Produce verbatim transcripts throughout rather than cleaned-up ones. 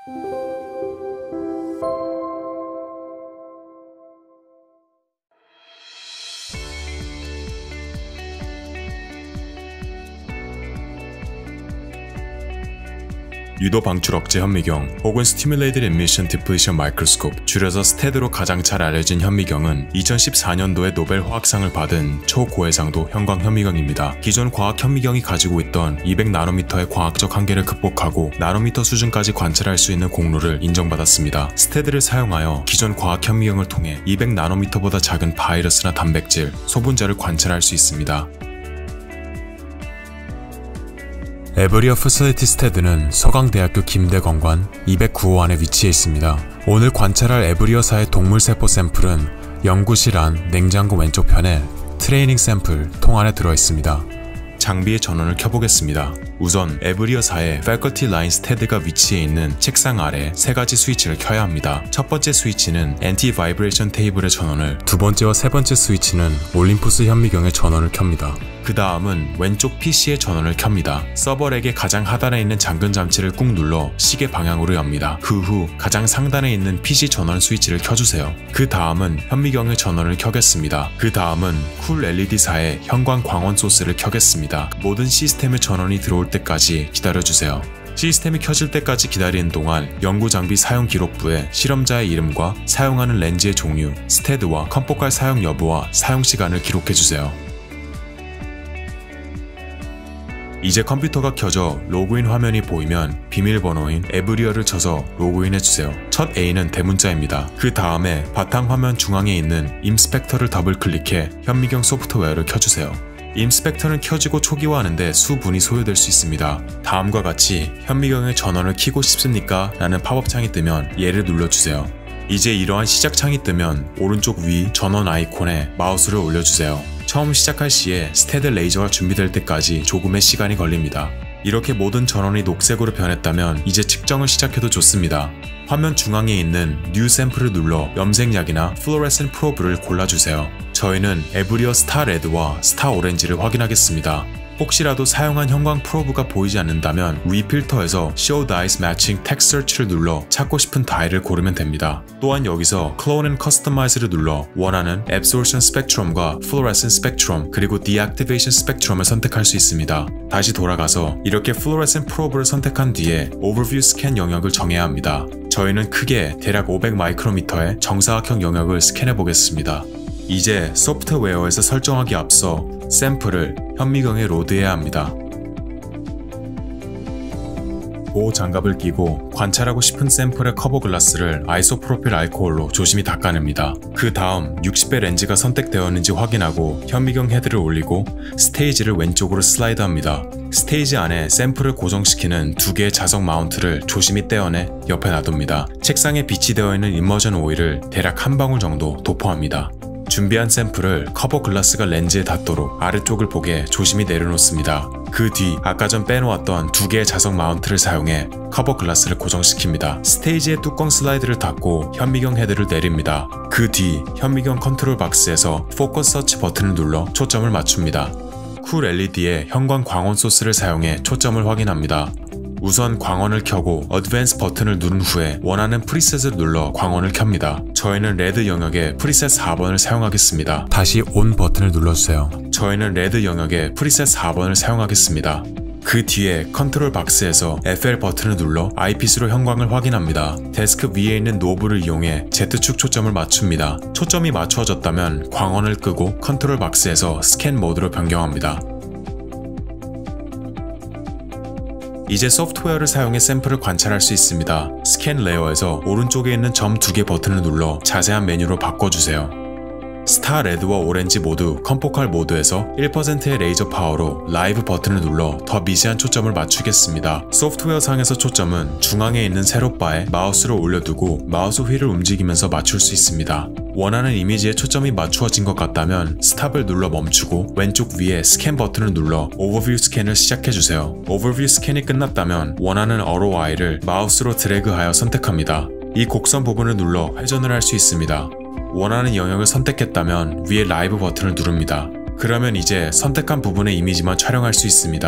유도 방출 억제 현미경 혹은 Stimulated Emission Depletion Microscope, 줄여서 스테드로 가장 잘 알려진 현미경은 이천십사 년도에 노벨 화학상을 받은 초고해상도 형광 현미경입니다. 기존 과학 현미경이 가지고 있던 이백 나노미터의 과학적 한계를 극복하고 나노미터 수준까지 관찰할 수 있는 공로를 인정받았습니다. 스테드를 사용하여 기존 과학 현미경을 통해 이백 나노미터보다 작은 바이러스나 단백질, 소분자를 관찰할 수 있습니다. 에브리어 패실리티 스테드는 서강대학교 김대건관 이백구 호 안에 위치해 있습니다. 오늘 관찰할 에브리어사의 동물세포 샘플은 연구실 안 냉장고 왼쪽 편에 트레이닝 샘플 통 안에 들어있습니다. 장비의 전원을 켜보겠습니다. 우선 에브리어사의 Faculty Line 스테드가 위치해 있는 책상 아래 세 가지 스위치를 켜야 합니다. 첫 번째 스위치는 Anti Vibration 테이블의 전원을, 두 번째와 세 번째 스위치는 올림푸스 현미경의 전원을 켭니다. 그 다음은 왼쪽 피시의 전원을 켭니다. 서버렉의 가장 하단에 있는 잠금 장치를 꾹 눌러 시계 방향으로 엽니다. 그 후 가장 상단에 있는 피시 전원 스위치를 켜주세요. 그 다음은 현미경의 전원을 켜겠습니다. 그 다음은 쿨 엘이디사의 형광 광원 소스를 켜겠습니다. 모든 시스템의 전원이 들어올 때까지 기다려주세요. 시스템이 켜질 때까지 기다리는 동안 연구장비 사용 기록부에 실험자의 이름과 사용하는 렌즈의 종류, 스테드와 컴포칼 사용 여부와 사용 시간을 기록해주세요. 이제 컴퓨터가 켜져 로그인 화면이 보이면 비밀번호인 에브리어를 쳐서 로그인해주세요. 첫 A는 대문자입니다. 그 다음에 바탕화면 중앙에 있는 임스펙터를 더블클릭해 현미경 소프트웨어를 켜주세요. 임스펙터는 켜지고 초기화하는데 수분이 소요될 수 있습니다. 다음과 같이 현미경의 전원을 켜고 싶습니까? 라는 팝업 창이 뜨면 얘를 눌러주세요. 이제 이러한 시작 창이 뜨면 오른쪽 위 전원 아이콘에 마우스를 올려주세요. 처음 시작할 시에 스테드 레이저가 준비될 때까지 조금의 시간이 걸립니다. 이렇게 모든 전원이 녹색으로 변했다면 이제 측정을 시작해도 좋습니다. 화면 중앙에 있는 뉴 샘플을 눌러 염색약이나 플로레센 프로브를 골라주세요. 저희는 에브리어 스타 레드와 스타 오렌지를 확인하겠습니다. 혹시라도 사용한 형광 프로브가 보이지 않는다면 위 필터에서 Show Dyes Matching Text Search를 눌러 찾고 싶은 다이를 고르면 됩니다. 또한 여기서 Clone and Customize를 눌러 원하는 Absorption Spectrum과 Fluorescent Spectrum 그리고 Deactivation Spectrum을 선택할 수 있습니다. 다시 돌아가서 이렇게 Fluorescent Probe를 선택한 뒤에 Overview Scan 영역을 정해야 합니다. 저희는 크게 대략 오백 마이크로미터의 정사각형 영역을 스캔해 보겠습니다. 이제 소프트웨어에서 설정하기 앞서 샘플을 현미경에 로드해야 합니다. 보호 장갑을 끼고 관찰하고 싶은 샘플의 커버 글라스를 아이소프로필 알코올로 조심히 닦아냅니다. 그 다음 육십 배 렌즈가 선택되었는지 확인하고 현미경 헤드를 올리고 스테이지를 왼쪽으로 슬라이드합니다. 스테이지 안에 샘플을 고정시키는 두 개의 자석 마운트를 조심히 떼어내 옆에 놔둡니다. 책상에 비치되어 있는 임머전 오일을 대략 한 방울 정도 도포합니다. 준비한 샘플을 커버 글라스가 렌즈에 닿도록 아래쪽을 보게 조심히 내려놓습니다. 그 뒤 아까 전 빼놓았던 두 개의 자석 마운트를 사용해 커버 글라스를 고정시킵니다. 스테이지의 뚜껑 슬라이드를 닫고 현미경 헤드를 내립니다. 그 뒤 현미경 컨트롤 박스에서 포커스 서치 버튼을 눌러 초점을 맞춥니다. 쿨 엘이디의 형광 광원 소스를 사용해 초점을 확인합니다. 우선 광원을 켜고 어드밴스 버튼을 누른 후에 원하는 프리셋을 눌러 광원을 켭니다. 저희는 레드 영역에 프리셋 사 번을 사용하겠습니다. 다시 온 버튼을 눌러주세요. 저희는 레드 영역에 프리셋 사 번을 사용하겠습니다. 그 뒤에 컨트롤 박스에서 에프엘 버튼을 눌러 아이피스로 형광을 확인합니다. 데스크 위에 있는 노브를 이용해 Z축 초점을 맞춥니다. 초점이 맞추어졌다면 광원을 끄고 컨트롤 박스에서 스캔 모드로 변경합니다. 이제 소프트웨어를 사용해 샘플을 관찰할 수 있습니다. 스캔 레이어에서 오른쪽에 있는 점 두 개 버튼을 눌러 자세한 메뉴로 바꿔주세요. 스타 레드와 오렌지 모두 컴포칼 모드에서 일 퍼센트의 레이저 파워로 라이브 버튼을 눌러 더 미세한 초점을 맞추겠습니다. 소프트웨어 상에서 초점은 중앙에 있는 세로바에 마우스를 올려두고 마우스 휠을 움직이면서 맞출 수 있습니다. 원하는 이미지에 초점이 맞추어진 것 같다면 스탑을 눌러 멈추고 왼쪽 위에 스캔 버튼을 눌러 오버뷰 스캔을 시작해주세요. 오버뷰 스캔이 끝났다면 원하는 알오아이를 마우스로 드래그하여 선택합니다. 이 곡선 부분을 눌러 회전을 할 수 있습니다. 원하는 영역을 선택했다면 위에 라이브 버튼을 누릅니다. 그러면 이제 선택한 부분의 이미지만 촬영할 수 있습니다.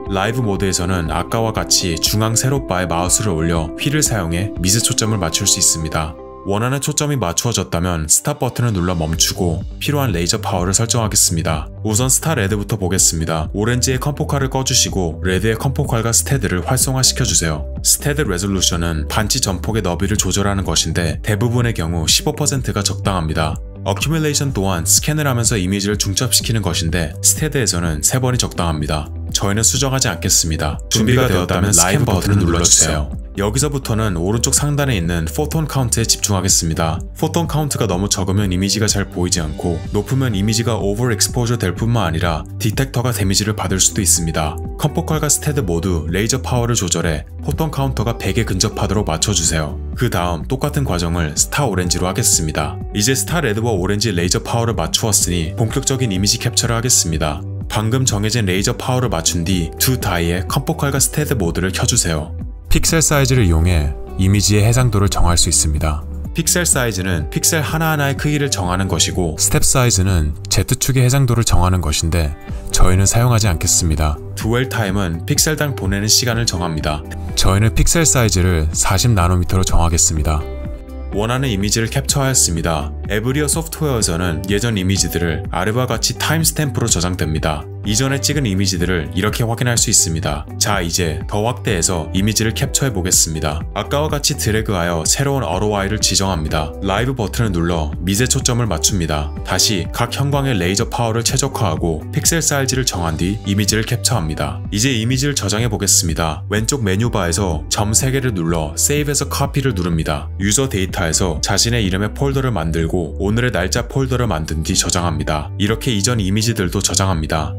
라이브 모드에서는 아까와 같이 중앙 세로바에 마우스를 올려 휠을 사용해 미세 초점을 맞출 수 있습니다. 원하는 초점이 맞추어졌다면 스탑 버튼을 눌러 멈추고 필요한 레이저 파워를 설정하겠습니다. 우선 스타 레드부터 보겠습니다. 오렌지의 컴포칼을 꺼주시고 레드의 컴포칼과 스테드를 활성화시켜주세요. 스테드 레졸루션은 반치 전폭의 너비를 조절하는 것인데 대부분의 경우 십오 퍼센트가 적당합니다. 어큐뮬레이션 또한 스캔을 하면서 이미지를 중첩시키는 것인데 스테드에서는 세 번이 적당합니다. 저희는 수정하지 않겠습니다. 준비가 되었다면 라이브 버튼을 눌러주세요. 여기서부터는 오른쪽 상단에 있는 포톤 카운트에 집중하겠습니다. 포톤 카운트가 너무 적으면 이미지가 잘 보이지 않고 높으면 이미지가 오버 익스포저 될 뿐만 아니라 디텍터가 데미지를 받을 수도 있습니다. 컴포칼과 스테드 모두 레이저 파워를 조절해 포톤 카운터가 백에 근접하도록 맞춰주세요. 그 다음 똑같은 과정을 스타 오렌지로 하겠습니다. 이제 스타 레드와 오렌지 레이저 파워를 맞추었으니 본격적인 이미지 캡처를 하겠습니다. 방금 정해진 레이저 파워를 맞춘 뒤 두 다이의 컴포칼과 스테드 모드를 켜주세요. 픽셀 사이즈를 이용해 이미지의 해상도를 정할 수 있습니다. 픽셀 사이즈는 픽셀 하나하나의 크기를 정하는 것이고 스텝 사이즈는 Z축의 해상도를 정하는 것인데 저희는 사용하지 않겠습니다. 듀얼 타임은 픽셀당 보내는 시간을 정합니다. 저희는 픽셀 사이즈를 사십 나노미터로 정하겠습니다. 원하는 이미지를 캡처하였습니다. 에브리어 소프트웨어에서는 예전 이미지들을 아래와 같이 타임스탬프로 저장됩니다. 이전에 찍은 이미지들을 이렇게 확인할 수 있습니다. 자, 이제 더 확대해서 이미지를 캡처해 보겠습니다. 아까와 같이 드래그하여 새로운 알오아이를 지정합니다. 라이브 버튼을 눌러 미세 초점을 맞춥니다. 다시 각 형광의 레이저 파워를 최적화하고 픽셀 사이즈를 정한 뒤 이미지를 캡처합니다. 이제 이미지를 저장해 보겠습니다. 왼쪽 메뉴바에서 점 세 개를 눌러 Save에서 Copy를 누릅니다. 유저 데이터에서 자신의 이름의 폴더를 만들고 오늘의 날짜 폴더를 만든 뒤 저장합니다. 이렇게 이전 이미지들도 저장합니다.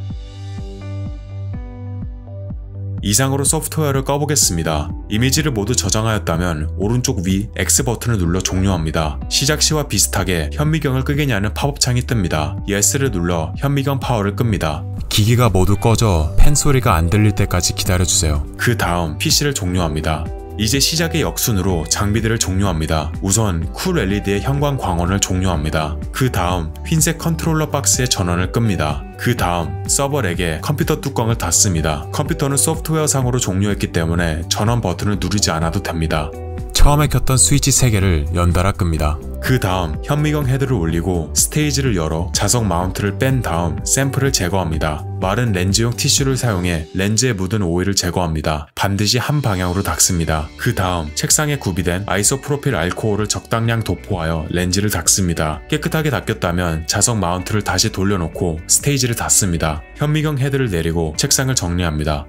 이상으로 소프트웨어를 꺼보겠습니다. 이미지를 모두 저장하였다면 오른쪽 위 X 버튼을 눌러 종료합니다. 시작 시와 비슷하게 현미경을 끄겠냐는 팝업 창이 뜹니다. Yes를 눌러 현미경 파워를 끕니다. 기기가 모두 꺼져 펜 소리가 안 들릴 때까지 기다려주세요. 그 다음 피시를 종료합니다. 이제 시작의 역순으로 장비들을 종료합니다. 우선 쿨 엘이디의 형광 광원을 종료합니다. 그 다음 흰색 컨트롤러 박스의 전원을 끕니다. 그 다음 서버렉에 컴퓨터 뚜껑을 닫습니다. 컴퓨터는 소프트웨어상으로 종료했기 때문에 전원 버튼을 누르지 않아도 됩니다. 처음에 켰던 스위치 세 개를 연달아 끕니다. 그 다음 현미경 헤드를 올리고 스테이지를 열어 자석 마운트를 뺀 다음 샘플을 제거합니다. 마른 렌즈용 티슈를 사용해 렌즈에 묻은 오일을 제거합니다. 반드시 한 방향으로 닦습니다. 그 다음 책상에 구비된 아이소프로필 알코올을 적당량 도포하여 렌즈를 닦습니다. 깨끗하게 닦였다면 자석 마운트를 다시 돌려놓고 스테이지를 닫습니다. 현미경 헤드를 내리고 책상을 정리합니다.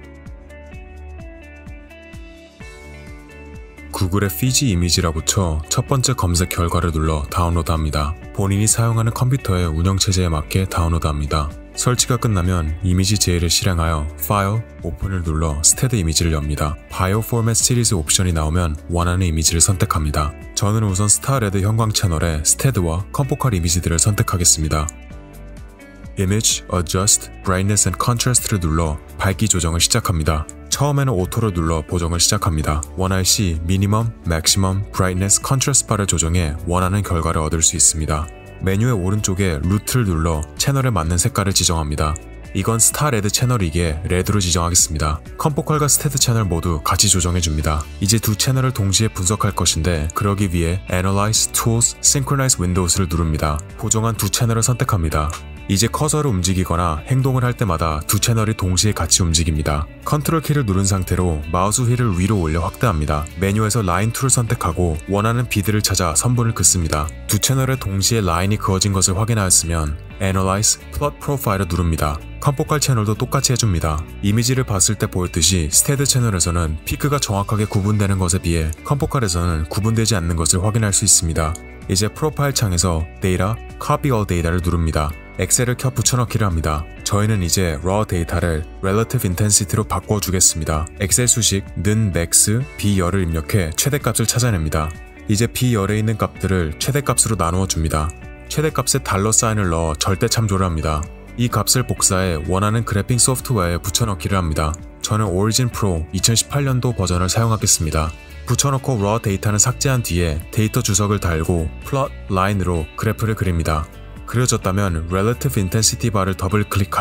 구글에 피지 이미지라고 쳐 첫 번째 검색 결과를 눌러 다운로드합니다. 본인이 사용하는 컴퓨터의 운영체제에 맞게 다운로드합니다. 설치가 끝나면 이미지 제의를 실행하여 파일, 오픈을 눌러 스테드 이미지를 엽니다. 바이오 포맷 시리즈 옵션이 나오면 원하는 이미지를 선택합니다. 저는 우선 스타 레드 형광 채널에 스테드와 컴포칼 이미지들을 선택하겠습니다. Image, Adjust, Brightness and Contrast를 눌러 밝기 조정을 시작합니다. 처음에는 오토를 눌러 보정을 시작합니다. 원할 시 미니멈, 맥시멈, 브라이트니스, 컨트라스트 바를 조정해 원하는 결과를 얻을 수 있습니다. 메뉴의 오른쪽에 루트를 눌러 채널에 맞는 색깔을 지정합니다. 이건 스타 레드 채널이기에 레드로 지정하겠습니다. 컴포칼과 스테드 채널 모두 같이 조정해줍니다. 이제 두 채널을 동시에 분석할 것인데 그러기 위해 Analyze, Tools, Synchronize Windows를 누릅니다. 보정한 두 채널을 선택합니다. 이제 커서를 움직이거나 행동을 할 때마다 두 채널이 동시에 같이 움직입니다. 컨트롤 키를 누른 상태로 마우스 휠을 위로 올려 확대합니다. 메뉴에서 라인 툴을 선택하고 원하는 비드를 찾아 선분을 긋습니다. 두 채널에 동시에 라인이 그어진 것을 확인하였으면 Analyze, Plot Profile을 누릅니다. 컴포칼 채널도 똑같이 해줍니다. 이미지를 봤을 때 보였듯이 스테드 채널에서는 피크가 정확하게 구분되는 것에 비해 컴포칼에서는 구분되지 않는 것을 확인할 수 있습니다. 이제 프로파일 창에서 Data, Copy All Data를 누릅니다. 엑셀을 켜 붙여넣기를 합니다. 저희는 이제 raw 데이터를 relative intensity로 바꿔주겠습니다. 엑셀 수식 는 max, b열을 입력해 최대값을 찾아냅니다. 이제 b열에 있는 값들을 최대값으로 나누어 줍니다. 최대값에 달러 사인을 넣어 절대 참조를 합니다. 이 값을 복사해 원하는 그래픽 소프트웨어에 붙여넣기를 합니다. 저는 Origin Pro 이천십팔 년도 버전을 사용하겠습니다. 붙여넣고 raw 데이터는 삭제한 뒤에 데이터 주석을 달고 plot line으로 그래프를 그립니다. 그려졌다면 Relative Intensity 바를 더블 클릭하여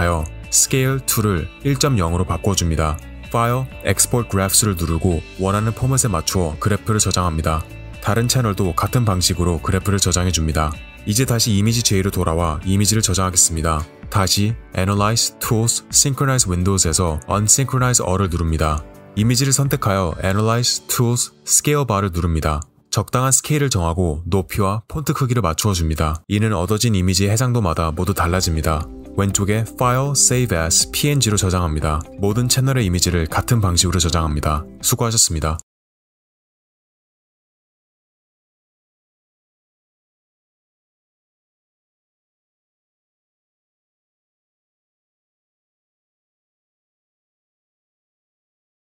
Scale to를 일 점 영으로 바꿔줍니다. File, Export Graphs를 누르고 원하는 포맷에 맞추어 그래프를 저장합니다. 다른 채널도 같은 방식으로 그래프를 저장해줍니다. 이제 다시 이미지 제이로 돌아와 이미지를 저장하겠습니다. 다시 Analyze, Tools, Synchronize Windows에서 Unsynchronize All을 누릅니다. 이미지를 선택하여 Analyze, Tools, Scale Bar를 누릅니다. 적당한 스케일을 정하고 높이와 폰트 크기를 맞추어 줍니다. 이는 얻어진 이미지의 해상도마다 모두 달라집니다. 왼쪽에 File, Save as, 피엔지로 저장합니다. 모든 채널의 이미지를 같은 방식으로 저장합니다. 수고하셨습니다.